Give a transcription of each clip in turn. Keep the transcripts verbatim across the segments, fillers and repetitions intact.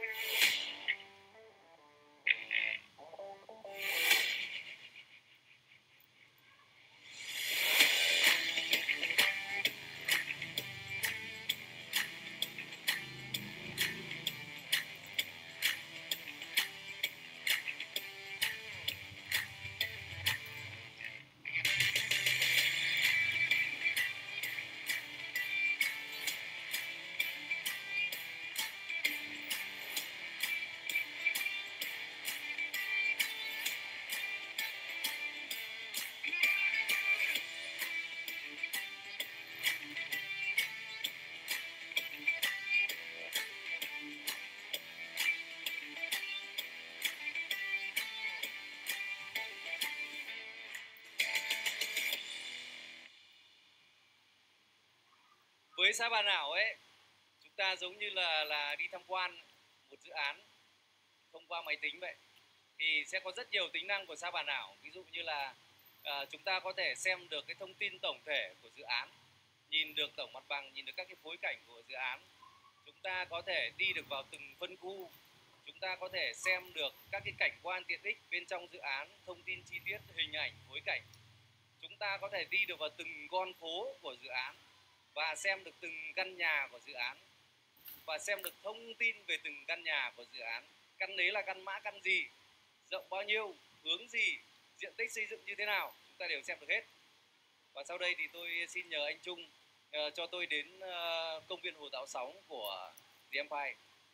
Với sa bàn ảo ấy, chúng ta giống như là là đi tham quan một dự án thông qua máy tính vậy, thì sẽ có rất nhiều tính năng của sa bàn ảo. Ví dụ như là à, chúng ta có thể xem được cái thông tin tổng thể của dự án, nhìn được tổng mặt bằng, nhìn được các cái phối cảnh của dự án. Chúng ta có thể đi được vào từng phân khu, chúng ta có thể xem được các cái cảnh quan tiện ích bên trong dự án, thông tin chi tiết, hình ảnh, phối cảnh. Chúng ta có thể đi được vào từng con phố của dự án và xem được từng căn nhà của dự án, và xem được thông tin về từng căn nhà của dự án. Căn đấy là căn mã căn gì, rộng bao nhiêu, hướng gì, diện tích xây dựng như thế nào, chúng ta đều xem được hết. Và sau đây thì tôi xin nhờ anh Trung uh, cho tôi đến uh, công viên Hồ Tạo Sóng của The Empire.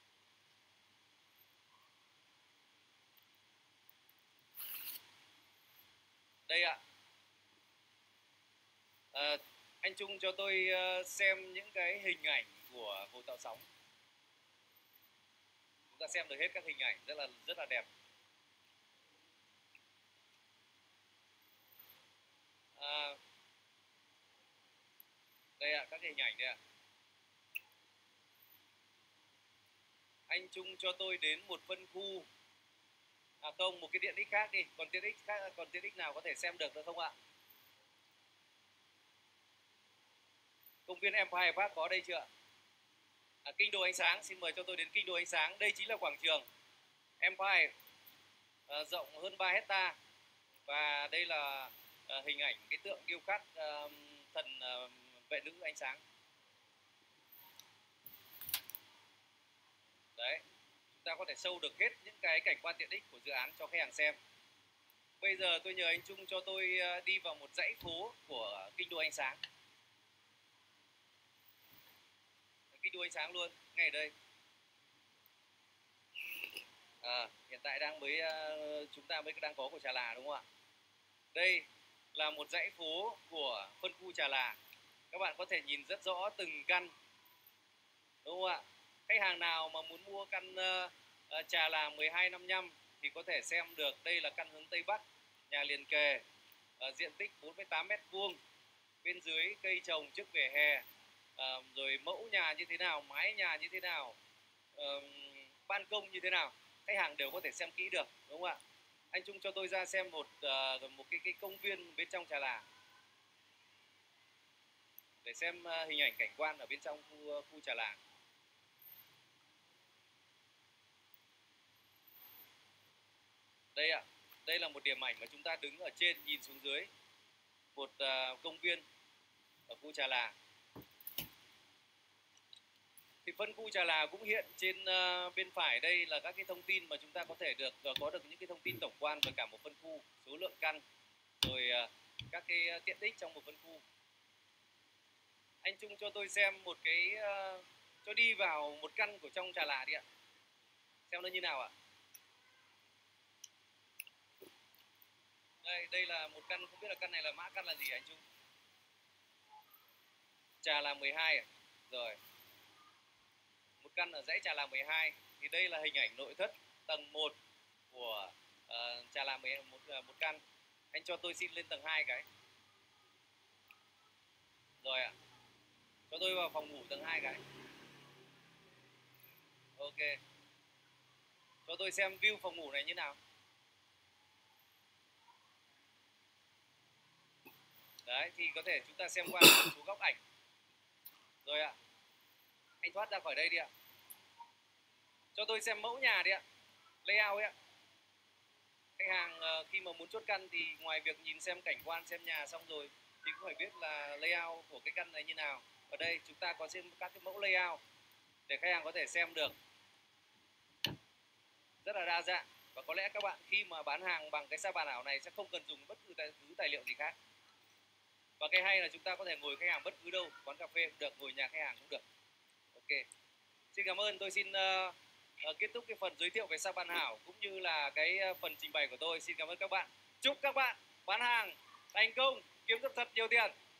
Đây ạ. À, anh Trung cho tôi uh, xem những cái hình ảnh của Hồ Tạo Sóng. Chúng ta xem được hết các hình ảnh rất là rất là đẹp. À, đây ạ, các hình ảnh đây ạ. Anh Trung cho tôi đến một phân khu, à không, một cái tiện ích khác đi. Còn tiện ích khác, còn tiện ích nào có thể xem được được không ạ? Công viên Empire Park có đây chưa? À, kinh đô ánh sáng, xin mời cho tôi đến kinh đô ánh sáng. Đây chính là quảng trường Empire, à, rộng hơn ba hecta. Và đây là à, hình ảnh cái tượng điêu khắc à, thần à, vệ nữ ánh sáng. Đấy, chúng ta có thể show được hết những cái cảnh quan tiện ích của dự án cho khách hàng xem. Bây giờ tôi nhờ anh Trung cho tôi đi vào một dãy phố của kinh đô ánh sáng. Kinh đô ánh sáng luôn, ngay ở đây. À, hiện tại đang mới chúng ta mới đang có của Trà Là đúng không ạ? Đây là một dãy phố của phân khu Trà Là. Các bạn có thể nhìn rất rõ từng căn, đúng không ạ? Khách hàng nào mà muốn mua căn uh, uh, Trà Là mười hai năm nhăm thì có thể xem được. Đây là căn hướng Tây Bắc, nhà liền kề, uh, diện tích bốn mươi tám mét vuông, bên dưới cây trồng trước vỉa hè, uh, rồi mẫu nhà như thế nào, mái nhà như thế nào, uh, ban công như thế nào, khách hàng đều có thể xem kỹ được, đúng không ạ? Anh Trung cho tôi ra xem một uh, một cái cái công viên bên trong Trà Là để xem uh, hình ảnh cảnh quan ở bên trong khu uh, khu Trà Là. Đây ạ, đây là một điểm ảnh mà chúng ta đứng ở trên nhìn xuống dưới một uh, công viên ở khu Trà Là. Thì phân khu Trà Là cũng hiện trên uh, bên phải đây là các cái thông tin mà chúng ta có thể được uh, có được những cái thông tin tổng quan về cả một phân khu, số lượng căn, rồi uh, các cái uh, tiện ích trong một phân khu. Anh Trung cho tôi xem một cái uh, cho đi vào một căn của trong Trà Là đi ạ, xem nó như nào ạ. Đây, đây là một căn, không biết là căn này là mã căn là gì anh Trung? Trà Là mười hai à? Rồi. Một căn ở dãy Trà Là mười hai. Thì đây là hình ảnh nội thất tầng một của uh, Trà Là mười một, uh, một căn. Anh cho tôi xin lên tầng hai cái. Rồi ạ. Cho tôi vào phòng ngủ tầng hai cái. Ok. Cho tôi xem view phòng ngủ này như nào. Đấy, thì có thể chúng ta xem qua một số góc ảnh. Rồi ạ. Anh thoát ra khỏi đây đi ạ. Cho tôi xem mẫu nhà đi ạ, layout ấy ạ. Khách hàng uh, khi mà muốn chốt căn thì ngoài việc nhìn xem cảnh quan, xem nhà xong rồi thì cũng phải biết là layout của cái căn này như nào. Ở đây chúng ta có xem các cái mẫu layout để khách hàng có thể xem được, rất là đa dạng. Và có lẽ các bạn khi mà bán hàng bằng cái sa bàn ảo này sẽ không cần dùng bất cứ tài, cứ tài liệu gì khác. Và cái hay là chúng ta có thể ngồi khách hàng bất cứ đâu, quán cà phê cũng được, ngồi nhà khách hàng cũng được. Ok, xin cảm ơn. Tôi xin uh, uh, kết thúc cái phần giới thiệu về sa bàn ảo cũng như là cái uh, phần trình bày của tôi. Xin cảm ơn các bạn. Chúc các bạn bán hàng thành công, kiếm được thật nhiều tiền.